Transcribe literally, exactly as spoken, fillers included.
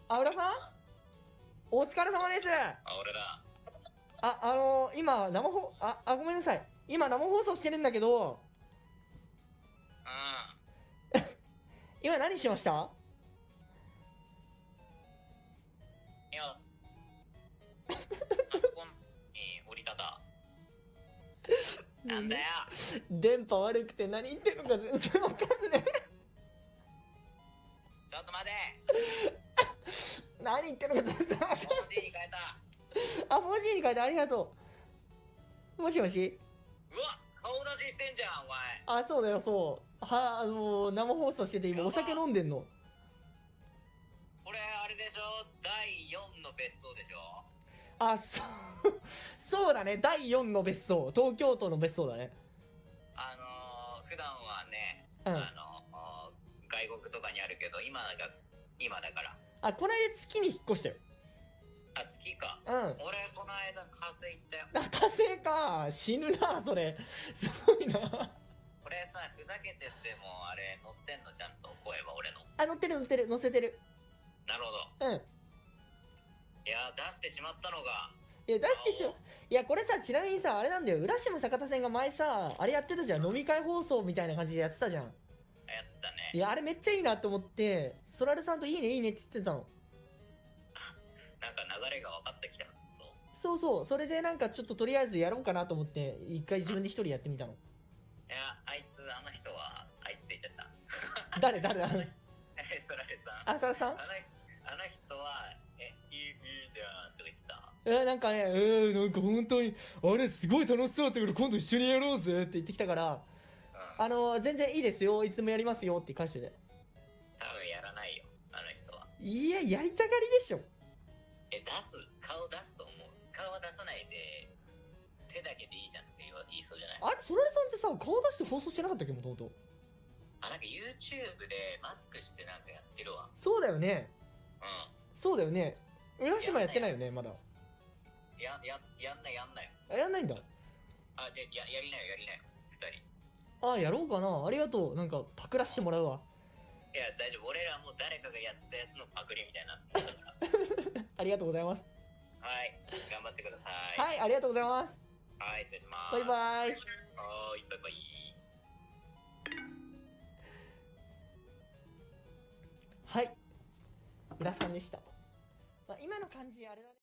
あ、浦さんお疲れ様です。 あ、俺だ。 あ、あのー、今、生放、あ、あ、ごめんなさい。今、生放送してるんだけど、 う今何しました？ ん。いや、あそこに降りただ。なんだよ。 電波悪くて何言ってるのか全然わかんない。 ちょっと待て。 何言ってるのか全然わかんない。 フォージー に変えた。 あ、フォージー に変えてありがとう。もしもし。 うわ、顔出ししてんじゃん、お前。 あ、そうだよ、そう。は、あのー、生放送してて今お酒飲んでんの。 これ、あれでしょ、だいよんの別荘でしょ。 あ、そう、そうだね。だいよんの別荘。東京都の別荘だね。 あのー、普段はね、 うんあのー、外国とかにあるけど、今が、今だから。 あ、この間月に引っ越したよ。 あ、月か。 うん。 俺、この間、火星行ったよ。 あ、火星か。死ぬな、それ。すごいな。 これさ、ふざけてっても、あれ、乗ってんの、ちゃんと、声は俺の。 あ、乗ってる乗ってる。乗せてる。 なるほど。 うん。 いやー、出してしまったのが。 いや、出してしょ。いや、これさ、ちなみにさ、あれなんだよ。浦島坂田線が前さ、あれやってたじゃん。飲み会放送みたいな感じでやってたじゃん。 やってたね。 いや、あれめっちゃいいなと思って、ソラルさんといいねいいねって言ってたの。 なんか流れが分かってきた。そう。 そうそう。それでなんかちょっととりあえずやろうかなと思って、一回自分で一人やってみたの。 いや、あいつ、あの人は、あいつって言っちゃった。 誰誰誰え、そられさん。 あ、ソラルさんあのあの人は、え、いい、いいじゃんって言ってた。 え、なんかね、えー、なんか本当に、あれすごい楽しそうだったから今度一緒にやろうぜって言ってきたから、 うん。 あの、全然いいですよ。いつでもやりますよって返してて。 多分やらないよ、あの人は。 いや、やりたがりでしょ。 え、出す、顔出すと思う。顔は出さないで、手だけでいいじゃんって言わ言いそうじゃない？ あれ、ソラルさんってさ、顔出して放送してなかったっけ、もともと。 あ、なんか YouTube でマスクしてなんかやってるわ。 そうだよね。 うそうだよね。浦島やってないよね、まだ。 ん。や、や、やんないやんない。 あ、やんないんだ。 あ、じゃあや、やりなよ、やりなよ。二人。 あ、やろうかな。ありがとう。なんか、パクらしてもらうわ。 いや、大丈夫。俺らも誰かがやってたやつのパクリみたいになってたから。 ありがとうございます。 はい。頑張ってください。 はい、ありがとうございます。 はい、失礼します。 バイバイ。 はーい、バイバイ。 はい。浦さんでした。まあ、今の感じ、あれだね。